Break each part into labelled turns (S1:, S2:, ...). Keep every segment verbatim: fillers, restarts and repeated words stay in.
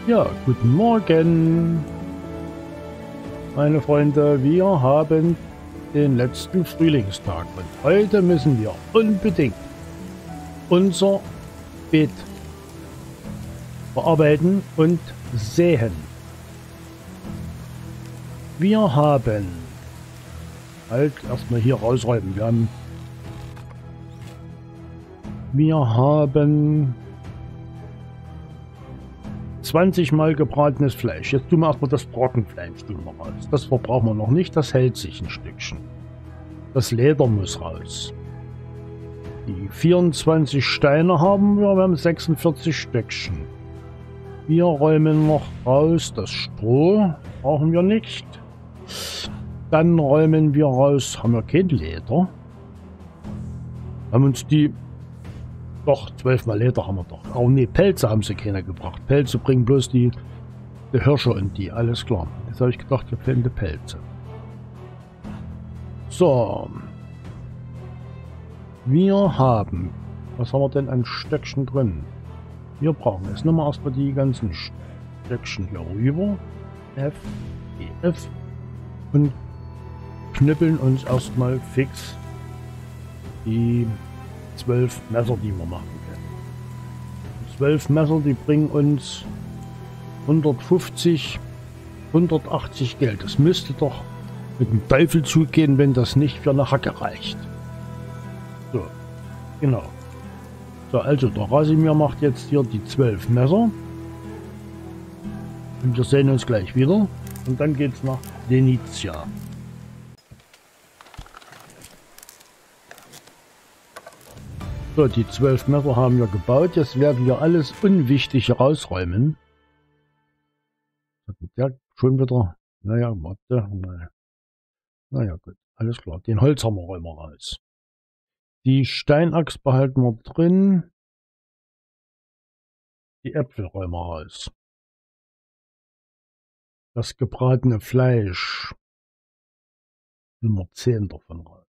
S1: Ja, guten Morgen, meine Freunde. Wir haben den letzten Frühlingstag und heute müssen wir unbedingt unser Beet bearbeiten und säen. Wir haben halt erstmal hier rausräumen. Wir haben wir haben zwanzig Mal gebratenes Fleisch. Jetzt tun wir erstmal das Trockenfleisch tun wir raus. Das verbrauchen wir noch nicht, das hält sich ein Stückchen. Das Leder muss raus. Die vierundzwanzig Steine haben wir, wir haben sechsundvierzig Stöckchen. Wir räumen noch raus das Stroh, brauchen wir nicht. Dann räumen wir raus, haben wir kein Leder. Haben uns die... Doch, zwölfmal Leder haben wir doch. Oh ne, Pelze haben sie keiner gebracht. Pelze bringen bloß die, die Hirsche und die, alles klar. Jetzt habe ich gedacht, wir fehlen die Pelze. So. Wir haben... Was haben wir denn an Stöckchen drin? Wir brauchen jetzt nochmal erstmal die ganzen Stöckchen hier rüber. F, E, F. Und knüppeln uns erstmal fix die zwölf Messer, die wir machen können. zwölf Messer, die bringen uns hundertfünfzig, hundertachtzig Geld. Das müsste doch mit dem Teufel zugehen, wenn das nicht für eine Hacke reicht. So, genau. So, also der Rasimir macht jetzt hier die zwölf Messer. Und wir sehen uns gleich wieder. Und dann geht's nach Denizia. So, die zwölf Messer haben wir gebaut. Jetzt werden wir alles Unwichtige rausräumen. Der schon wieder. Naja, warte. Naja. naja, gut. Alles klar. Den Holzhammer räumen wir raus. Die Steinachs behalten wir drin. Die Äpfel räumen wir raus. Das gebratene Fleisch. Nummer zehn davon raus.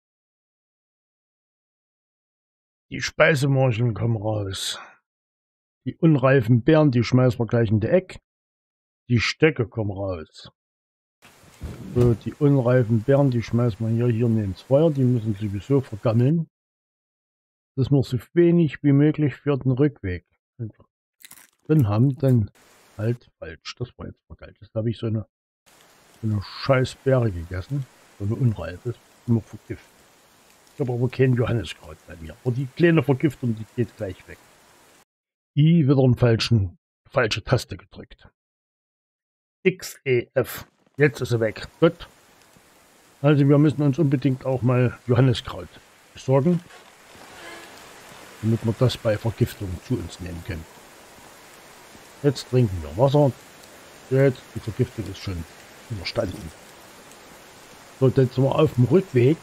S1: Die Speisemorcheln kommen raus. Die unreifen Beeren, die schmeißen wir gleich in die Eck. Die Stöcke kommen raus. So, die unreifen Beeren, die schmeißen wir hier, hier neben das Feuer. Die müssen sowieso vergammeln. Das muss so wenig wie möglich für den Rückweg drin haben, dann halt falsch. Das war jetzt vergalt. Jetzt habe ich so eine, so eine scheiß Beere gegessen. So eine unreife. Immer vergiftet. Ich habe aber kein Johanniskraut bei mir. Aber die kleine Vergiftung, die geht gleich weg. I wieder einen falschen, falsche Taste gedrückt. X, E, F. Jetzt ist sie weg. Gut. Also wir müssen uns unbedingt auch mal Johanniskraut besorgen. Damit wir das bei Vergiftung zu uns nehmen können. Jetzt trinken wir Wasser. Jetzt, die Vergiftung ist schon überstanden. So, jetzt sind wir auf dem Rückweg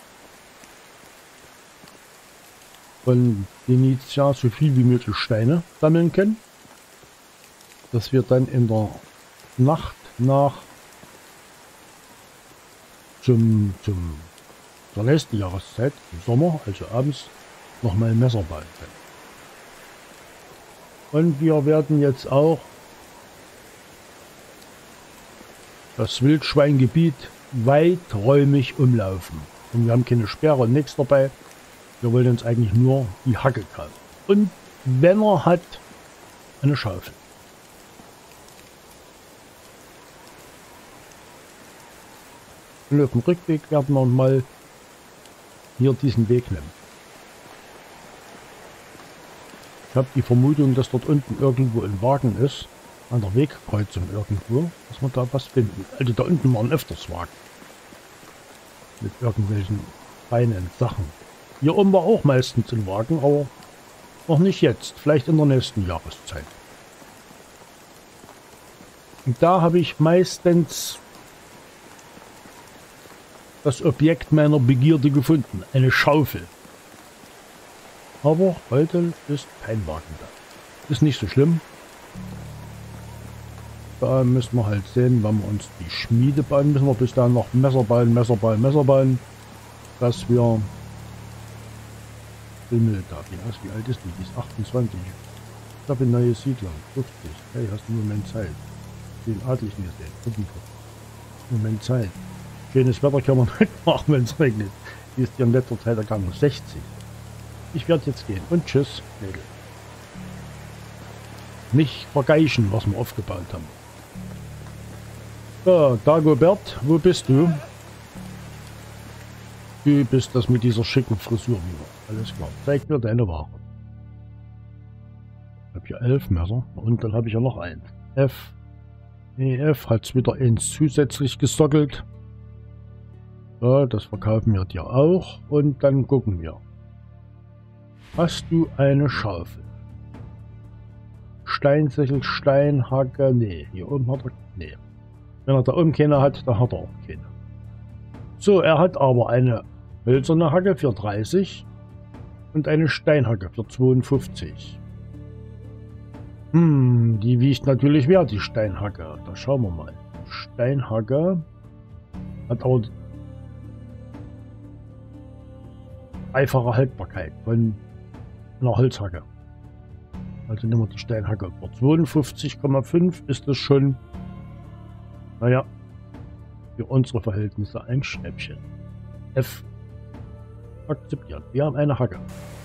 S1: von Denizia so viel wie möglich Steine sammeln können, dass wir dann in der Nacht nach zum, zum zur nächsten Jahreszeit, im Sommer, also abends, nochmal Messer bauen können. Und wir werden jetzt auch das Wildschweingebiet weiträumig umlaufen. Und wir haben keine Sperre und nichts dabei. Wir wollen uns eigentlich nur die Hacke kaufen. Und wenn er hat, eine Schaufel. Und auf dem Rückweg werden wir mal hier diesen Weg nehmen. Ich habe die Vermutung, dass dort unten irgendwo ein Wagen ist, an der Wegkreuzung irgendwo, dass wir da was finden. Also da unten waren öfters Wagen. Mit irgendwelchen feinen Sachen. Hier oben war auch meistens ein Wagen, aber noch nicht jetzt. Vielleicht in der nächsten Jahreszeit. Und da habe ich meistens das Objekt meiner Begierde gefunden. Eine Schaufel. Aber heute ist kein Wagen da. Ist nicht so schlimm. Da müssen wir halt sehen, wenn wir uns die Schmiede bauen, müssen wir bis dahin noch Messer bauen, Messer bauen, Messer bauen. Dass wir... Da, wie alt ist die? Die ist achtundzwanzig. Ich habe eine neue Siedlung. fünfzig. Hey, hast du einen Moment Zeit? Den Adligen gesehen. fünfundvierzig. Moment Zeit. Schönes Wetter kann man nicht machen, wenn es regnet. Wie ist dir in letzter Zeit ergangen? sechzig. Ich werde jetzt gehen. Und tschüss, Mädel. Nicht vergeischen, was wir aufgebaut haben. So, Dagobert, wo bist du? Du bist das mit dieser schicken Frisur wieder. Alles klar. Zeig mir deine Ware. Ich habe hier elf Messer und dann habe ich ja noch eins. F. E F hat es wieder eins zusätzlich gesockelt. So, das verkaufen wir dir auch und dann gucken wir. Hast du eine Schaufel? Steinsächel, Steinhacke, nee. Hier oben hat er, nee. Wenn er da oben keine hat, dann hat er auch keine. So, er hat aber eine hölzerne Hacke für dreißig und eine Steinhacke für zweiundfünfzig. Hm, die wiegt natürlich mehr, die Steinhacke. Da schauen wir mal. Steinhacke hat aber einfache Haltbarkeit von einer Holzhacke. Also nehmen wir die Steinhacke. Für zweiundfünfzig Komma fünf ist das schon, naja, für unsere Verhältnisse ein Schnäppchen. F. Akzeptiert. Wir haben eine Hacke.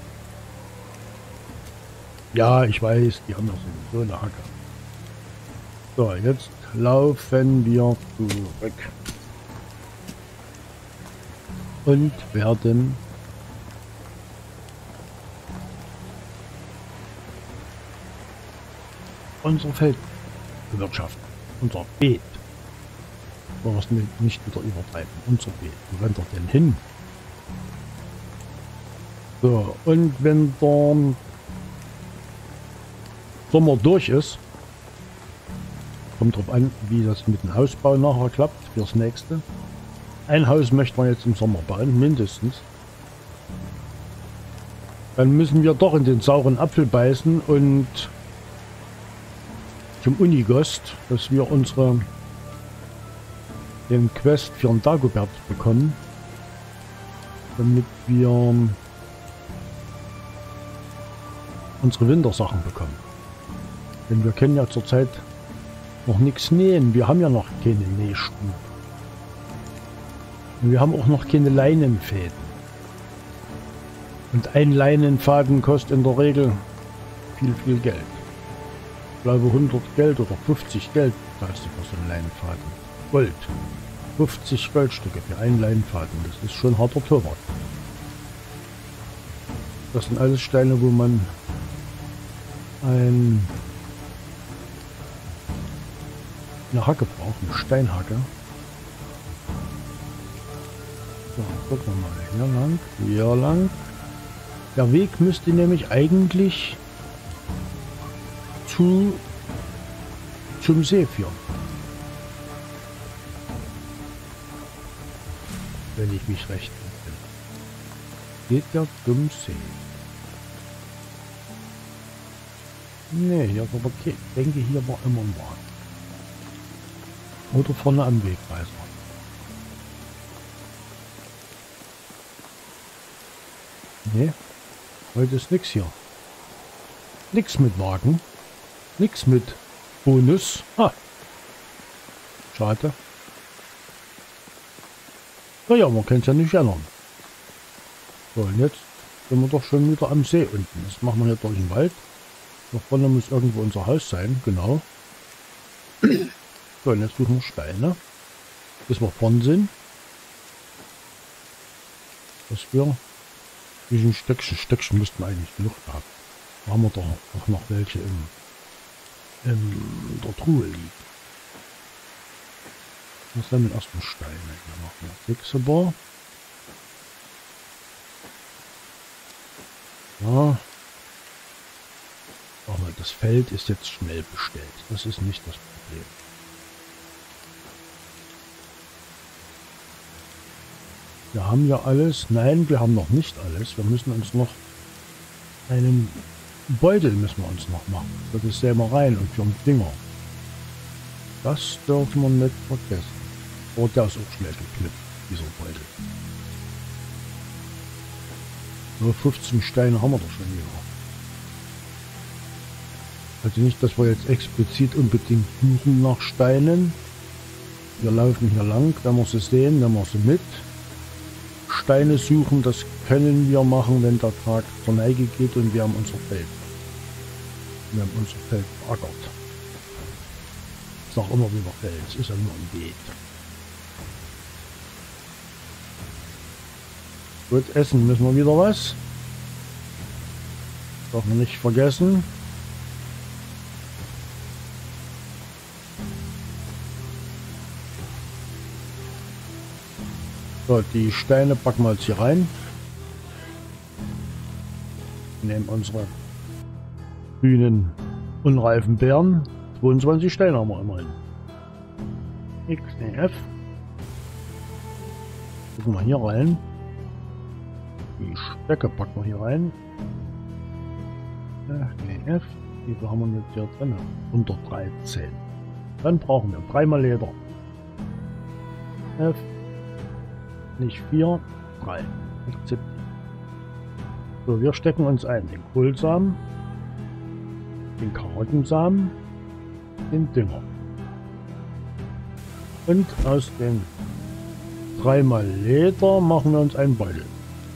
S1: Ja, ich weiß, die haben doch so eine Hacke. So, jetzt laufen wir zurück. Und werden unser Feld bewirtschaften. Unser Beet. Wollen wir es nicht wieder übertreiben. Unser Beet. Wo rennt er denn hin? So, und wenn der Sommer durch ist, kommt drauf an, wie das mit dem Hausbau nachher klappt fürs nächste. Ein Haus möchten wir jetzt im Sommer bauen, mindestens. Dann müssen wir doch in den sauren Apfel beißen und zum Unigost, dass wir unsere den Quest für den Dagobert bekommen, damit wir unsere Wintersachen bekommen. Denn wir können ja zurzeit noch nichts nähen. Wir haben ja noch keine Nähstube. Und wir haben auch noch keine Leinenfäden. Und ein Leinenfaden kostet in der Regel viel, viel Geld. Ich glaube hundert Geld oder fünfzig Geld kostet für so einen Leinenfaden. Gold. fünfzig Goldstücke für einen Leinenfaden. Das ist schon harter Tobak. Das sind alles Steine, wo man ein, eine Hacke braucht, eine Steinhacke. So, gucken wir mal. Hier lang, hier lang. Der Weg müsste nämlich eigentlich zu zum See führen. Wenn ich mich recht entsinne. Geht ja zum See. Nee, hier ist aber okay. Ich denke, hier war immer ein Wagen. Oder vorne am Wegweiser. Nee, heute ist nix hier. Nix mit Wagen. Nix mit Bonus. Ha. Schade. Naja, man kann es ja nicht ändern. So, und jetzt sind wir doch schon wieder am See unten. Das machen wir hier durch den Wald. Da vorne muss irgendwo unser Haus sein, genau. So, und jetzt suchen wir Steine. Bis wir vorne sind. Dass wir diesen Stöckchen, Stöckchen müssten wir eigentlich genug haben. Da haben wir doch auch noch welche im, in der Truhe liegen. Das sind die ersten Steine. Hier machen wir Fixebar. Ja. Aber das Feld ist jetzt schnell bestellt. Das ist nicht das Problem. Wir haben ja alles. Nein, wir haben noch nicht alles. Wir müssen uns noch einen Beutel müssen wir uns noch machen. Für die Sämereien und für den Dinger. Das dürfen wir nicht vergessen. Oh, der ist auch schnell geknippt, dieser Beutel. So, fünfzehn Steine haben wir doch schon hier. Also nicht, dass wir jetzt explizit unbedingt suchen nach Steinen. Wir laufen hier lang, wenn wir sie sehen, nehmen wir sie mit. Steine suchen, das können wir machen, wenn der Tag zur Neige geht und wir haben unser Feld. Wir haben unser Feld beackert. Ich sag immer wieder Feld, es ist ja nur ein Beet. Gut, essen müssen wir wieder was. Darf man nicht vergessen. So, die Steine packen wir jetzt hier rein. Wir nehmen unsere grünen, unreifen Beeren. zweiundzwanzig Steine haben wir immerhin. X E F. Gucken wir hier rein. Die Stöcke packen wir hier rein. E F. Wie viel haben wir jetzt hier drin? hundertdreizehn. Dann brauchen wir dreimal Leder. F. Nicht vier, drei. Akzeptieren. So, wir stecken uns ein den Kohlsamen, den Karottensamen, den Dünger. Und aus den dreimal Leder machen wir uns einen Beutel.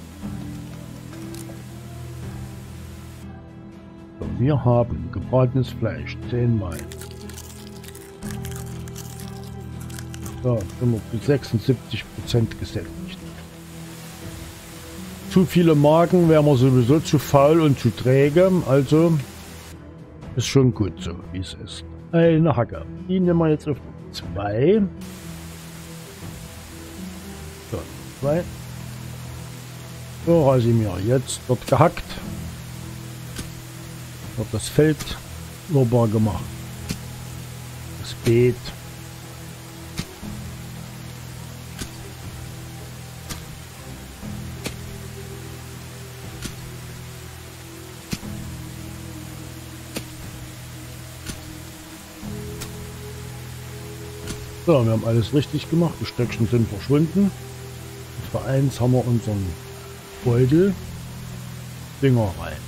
S1: So, wir haben gebratenes Fleisch, zehnmal. So, sind wir bis sechsundsiebzig Prozent gesättigt. Zu viele Magen wären wir sowieso zu faul und zu träge, also ist schon gut so, wie es ist. Eine Hacke. Die nehmen wir jetzt auf zwei. So, zwei. So, Rasimir, jetzt wird gehackt. Wird das Feld urbar gemacht. Das Beet. So, wir haben alles richtig gemacht. Die Stöckchen sind verschwunden. Und für eins haben wir unseren Beutel Dünger rein.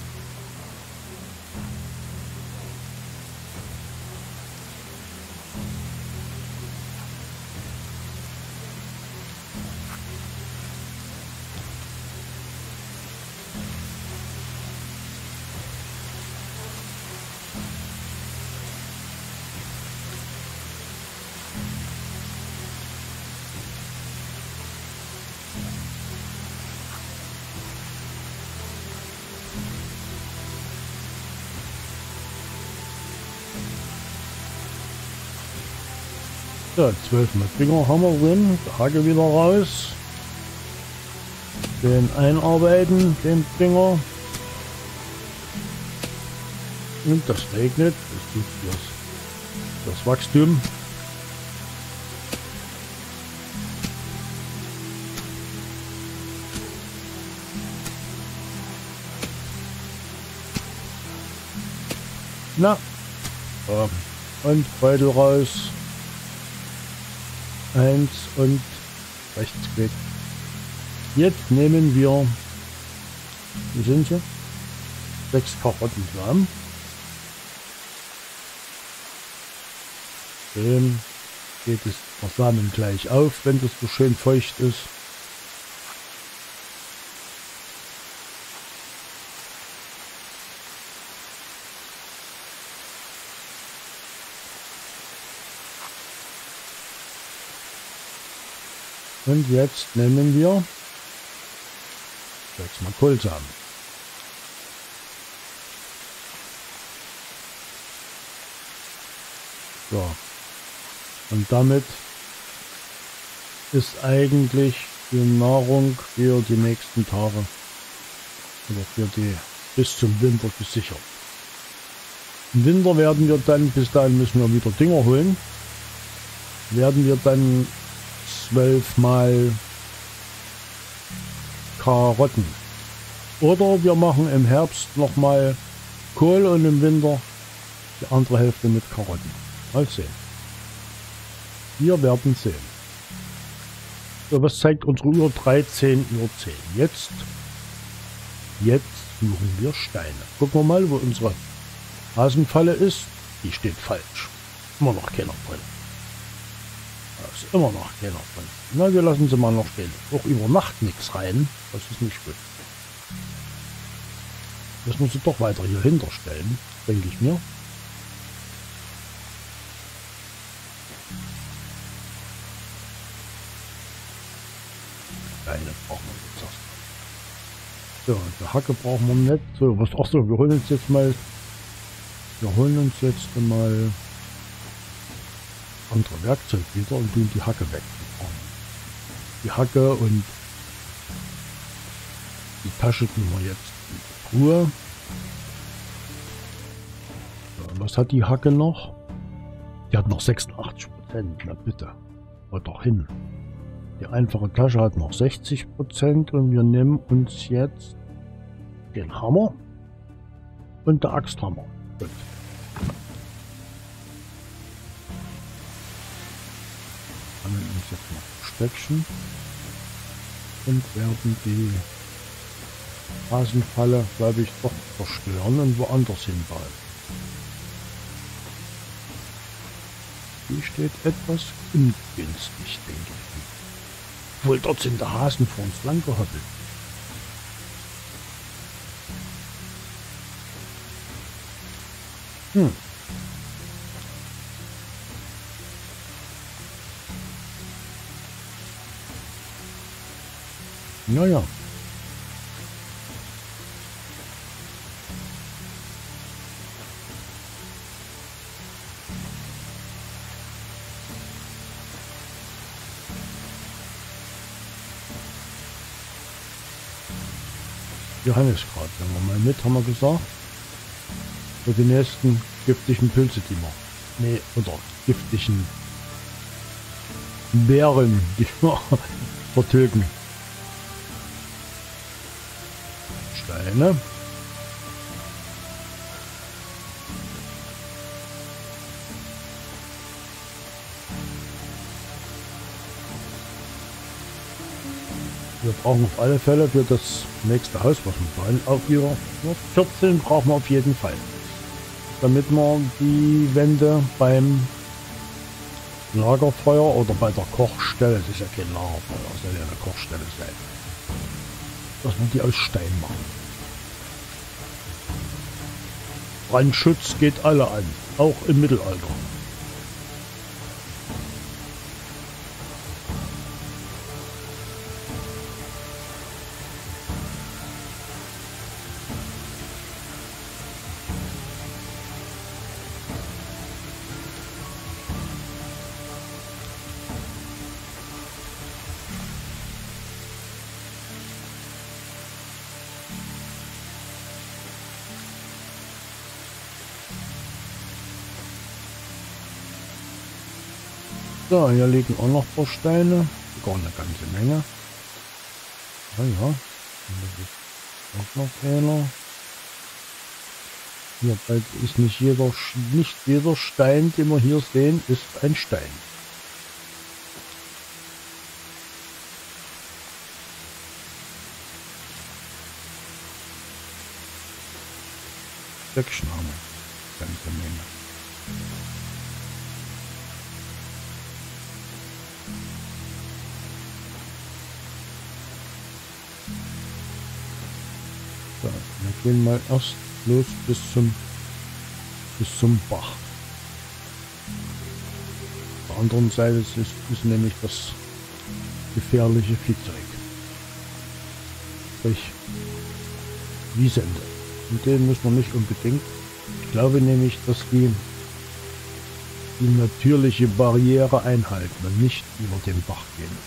S1: So, zwölf mal Dünger haben wir drin. Hacke wieder raus. Den einarbeiten, den Dünger. Und das regnet. Das tut das, das Wachstum. Na. So. Und Beutel raus. Eins und rechtsklick. Jetzt nehmen wir, wie sind sie? Sechs Karottensamen. Schön geht es der Samen gleich auf, wenn das so schön feucht ist. Und jetzt nehmen wir jetzt mal Kohlsamen. So. Und damit ist eigentlich die Nahrung für die nächsten Tage oder für die bis zum Winter gesichert. Im Winter werden wir dann, bis dahin müssen wir wieder Dünger holen, werden wir dann zwölfmal Karotten. Oder wir machen im Herbst nochmal Kohl und im Winter die andere Hälfte mit Karotten. Mal sehen. Wir werden sehen. So, was zeigt unsere Uhr? dreizehn Uhr zehn. Jetzt, jetzt suchen wir Steine. Gucken wir mal, wo unsere Hasenfalle ist, die steht falsch. Immer noch keiner drin. Da ist immer noch keiner drin. Na, wir lassen sie mal noch stehen. Auch über Nacht nichts rein. Das ist nicht gut. Das muss ich doch weiter hier hinterstellen, denke ich mir. Eine brauchen wir jetzt erst. So, die Hacke brauchen wir nicht. So, was auch so, wir holen uns jetzt mal. Wir holen uns jetzt mal andere Werkzeug wieder und tun die Hacke weg. Die Hacke und die Tasche tun wir jetzt in die Truhe. So, was hat die Hacke noch? Die hat noch sechsundachtzig Prozent. Na bitte. Wollt doch hin. Die einfache Tasche hat noch sechzig Prozent und wir nehmen uns jetzt den Hammer und der Axthammer. Gut. Wir nehmen uns jetzt noch ein Stöckchen und werden die Hasenfalle, glaube ich, doch zerstören und woanders hinbauen. Die steht etwas ungünstig, denke ich. Wohl dort sind der Hasen vor uns lang gehoppelt. Hm. Naja. Johannisgrad, wenn wir mal mit, haben wir gesagt. Für die nächsten giftigen Pilze, die wir. Nee, oder giftigen Bären, die wir vertilgen. Steine. Wir brauchen auf alle Fälle für das nächste Haus, was wir bauen, auch wieder vierzehn brauchen wir auf jeden Fall. Damit wir die Wände beim Lagerfeuer oder bei der Kochstelle, das ist ja kein Lagerfeuer, das soll ja eine Kochstelle sein, dass wir die aus Stein machen. Brandschutz geht alle an, auch im Mittelalter. So, hier liegen auch noch ein paar Steine. Gar eine ganze Menge. Ja, ja. Das ist auch noch einer. Hier bald ist nicht jeder, nicht jeder Stein, den wir hier sehen, ist ein Stein. Stöckchen haben wir. Ganze Menge. So, wir gehen mal erst los bis zum bis zum Bach. Auf der anderen Seite ist, ist nämlich das gefährliche Viehzeug. Sprich Wiesente. Und den müssen wir nicht unbedingt. Ich glaube nämlich, dass die die natürliche Barriere einhalten und nicht über den Bach gehen.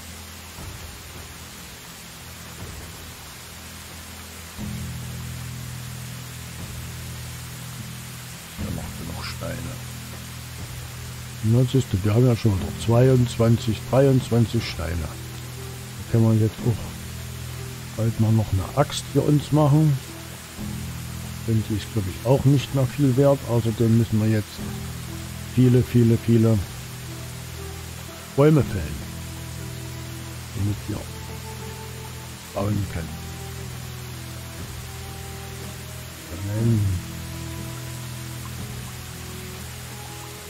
S1: Na, siehst du, wir haben ja schon noch zweiundzwanzig, dreiundzwanzig Steine. Da können wir jetzt auch bald mal noch eine Axt für uns machen. Denn die ist, glaube ich, auch nicht mehr viel wert. Außerdem müssen wir jetzt viele, viele, viele Bäume fällen, damit wir bauen können. Dann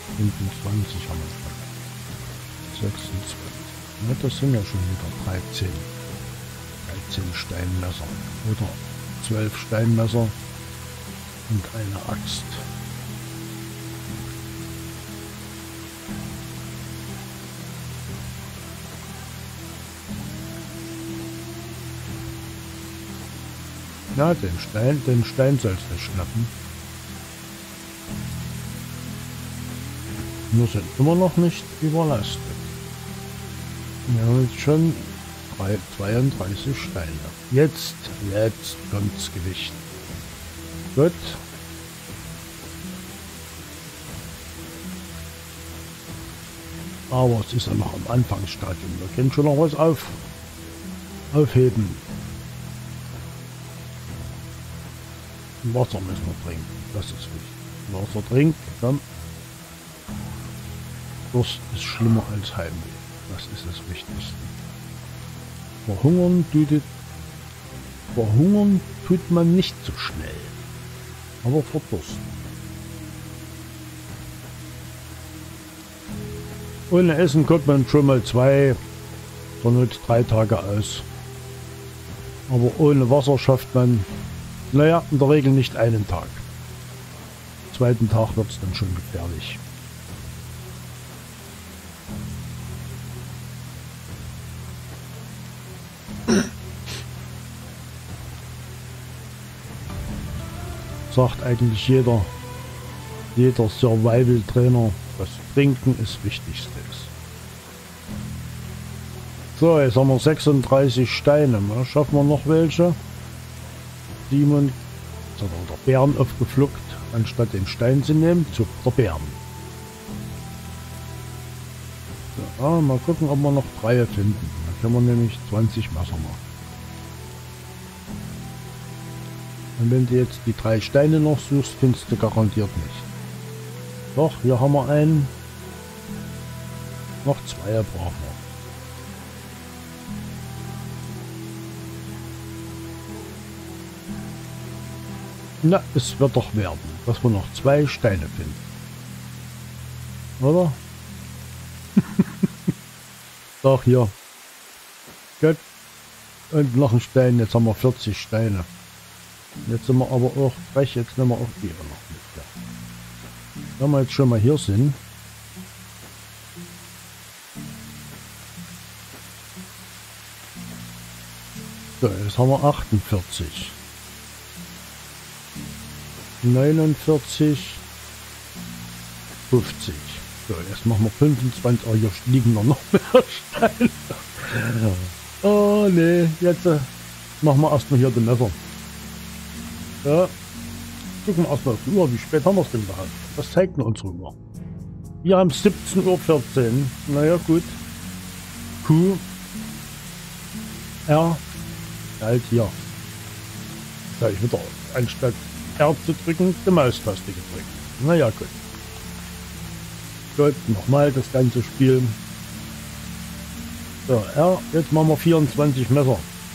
S1: fünfundzwanzig haben wir schon. sechsundzwanzig. Ja, das sind ja schon wieder dreizehn. dreizehn Steinmesser. Oder zwölf Steinmesser und eine Axt. Ja, den Stein, den Stein sollst du schnappen. Wir sind immer noch nicht überlastet. Wir haben jetzt schon zweiunddreißig Steine. Jetzt, jetzt kommt's Gewicht. Gut. Aber es ist ja noch am Anfangsstadium. Wir können schon noch was auf, aufheben. Wasser müssen wir trinken. Das ist wichtig. Wasser trinken, komm. Durst ist schlimmer als Heimweh. Das ist das Wichtigste. Verhungern tut, verhungern tut man nicht so schnell. Aber verdursten. Ohne Essen kommt man schon mal zwei, zur Not drei Tage aus. Aber ohne Wasser schafft man, naja, in der Regel nicht einen Tag. Am zweiten Tag wird es dann schon gefährlich. Sagt eigentlich jeder, jeder Survival-Trainer, das Trinken ist das Wichtigste ist. So, jetzt haben wir sechsunddreißig Steine. Na, schaffen wir noch welche? Simon, jetzt hat er der Bären aufgepflückt, anstatt den Stein zu nehmen, zu der Bären. So, ah, mal gucken, ob wir noch drei finden. Dann können wir nämlich zwanzig Messer machen. Und wenn du jetzt die drei Steine noch suchst, findest du garantiert nicht. Doch, hier haben wir einen. Noch zwei brauchen wir. Na, es wird doch werden, dass wir noch zwei Steine finden. Oder? Doch, hier. Gut. Und noch ein Stein, jetzt haben wir vierzig Steine. Jetzt sind wir aber auch frech, jetzt nehmen wir auch die noch mit. Ja. Wenn wir jetzt schon mal hier sind. So, jetzt haben wir achtundvierzig. neunundvierzig. fünfzig. So, jetzt machen wir fünfundzwanzig. Oh, hier liegen noch mehr Steine. Oh, nee. Jetzt äh, machen wir erstmal hier den Messer. Ja. Gucken wir erstmal auf die Uhr. Wie spät haben wir es denn überhaupt? Was zeigt denn unsere Uhr? Wir haben siebzehn Uhr vierzehn. Naja, gut. Q. R. Halt hier. Da ich wieder anstatt R zu drücken, die Maustaste gedrückt. Naja, gut. Gut, nochmal das ganze Spiel. So, R. Jetzt machen wir vierundzwanzig Messer.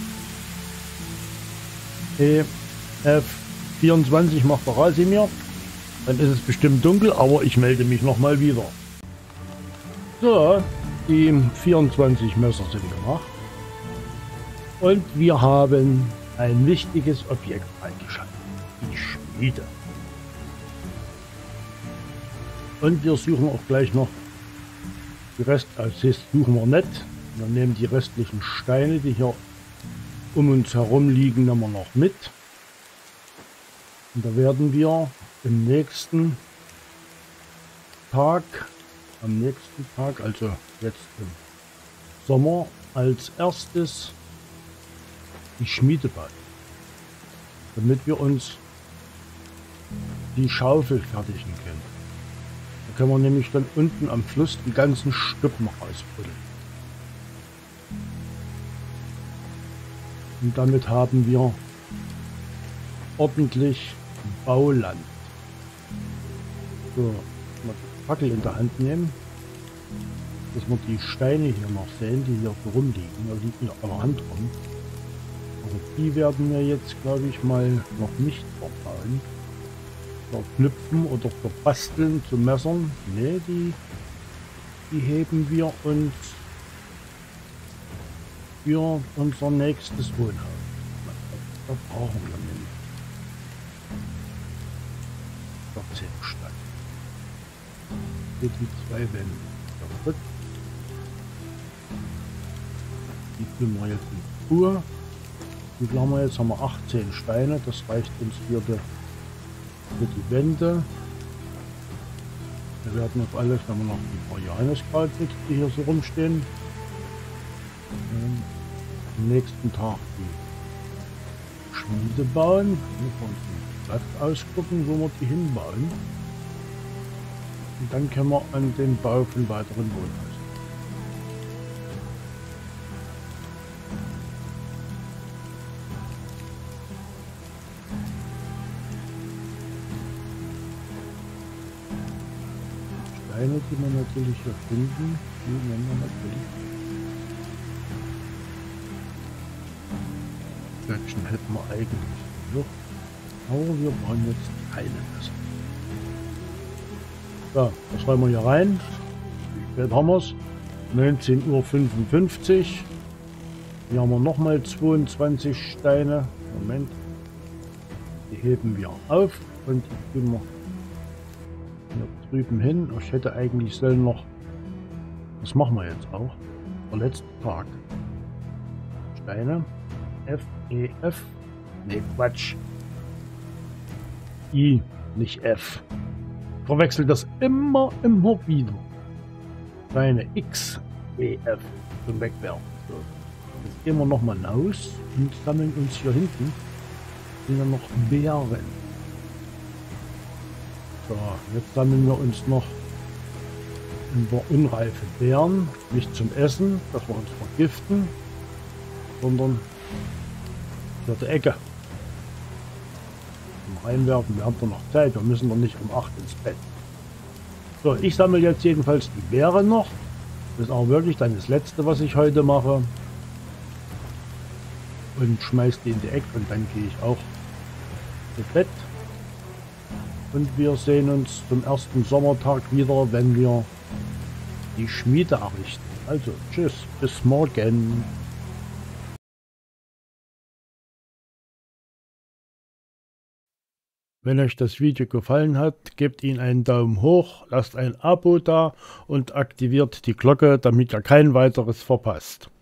S1: E. F. vierundzwanzig macht der Rasimir. Dann ist es bestimmt dunkel, aber ich melde mich nochmal wieder. So, die vierundzwanzig Messer sind gemacht. Und wir haben ein wichtiges Objekt eingeschaltet. Die Schmiede. Und wir suchen auch gleich noch die Rest, als Hist suchen wir nicht. Wir nehmen die restlichen Steine, die hier um uns herum liegen, nehmen wir noch mit. Und da werden wir im nächsten Tag, am nächsten Tag, also jetzt im Sommer, als erstes die Schmiede bauen. Damit wir uns die Schaufel fertigen können. Da können wir nämlich dann unten am Fluss die ganzen Stücken rausbuddeln. Und damit haben wir ordentlich Bauland. So, mal die Fackel in der Hand nehmen, dass wir die Steine hier noch sehen, die hier so rumliegen. Da liegen ja an der Hand rum. Aber die werden wir jetzt, glaube ich, mal noch nicht verbauen. verknüpfen oder verbasteln zu Messern. Ne, die, die heben wir uns für unser nächstes Wohnhaus. Da brauchen wir nämlich vierzehn Stück. Für die zwei Wände. Gut. Die tun wir jetzt in die Truhe. Die haben wir jetzt, haben wir achtzehn Steine. Das reicht uns für die, für die Wände. Wir werden auf alles, wenn wir noch ein paar Johanniskraut, die hier so rumstehen. Am nächsten Tag die Schmiede bauen. Wir müssen uns einen Platz ausgucken, wo wir die hinbauen. Und dann können wir an den Bau von weiteren Wohnhäusern. Steine, die wir natürlich hier finden, die nehmen wir natürlich. Stöckchen hätten wir eigentlich noch, aber wir brauchen jetzt keine Messer. So, das räumen wir hier rein. Wie spät haben wir es? neunzehn Uhr fünfundfünfzig. Hier haben wir nochmal zweiundzwanzig Steine. Moment. Die heben wir auf und die tun wir hier drüben hin. Ich hätte eigentlich sollen noch, das machen wir jetzt auch, der letzte Tag. Steine. F, E, F. Ne, Quatsch. I, nicht F. Ich verwechsel das immer, immer wieder. Steine X, E, F zum Wegwerfen. So. Jetzt gehen wir nochmal raus und sammeln uns hier hinten sind ja noch Beeren. So, jetzt sammeln wir uns noch ein paar unreife Beeren. Nicht zum Essen, dass wir uns vergiften, sondern für die Ecke. Zum Reinwerfen, wir haben doch noch Zeit, wir müssen doch nicht um acht ins Bett. So, ich sammle jetzt jedenfalls die Beeren noch. Das ist auch wirklich dann das letzte, was ich heute mache. Und schmeiß die in die Ecke und dann gehe ich auch zu Bett. Und wir sehen uns zum ersten Sommertag wieder, wenn wir die Schmiede errichten. Also, tschüss, bis morgen. Wenn euch das Video gefallen hat, gebt ihm einen Daumen hoch, lasst ein Abo da und aktiviert die Glocke, damit ihr kein weiteres verpasst.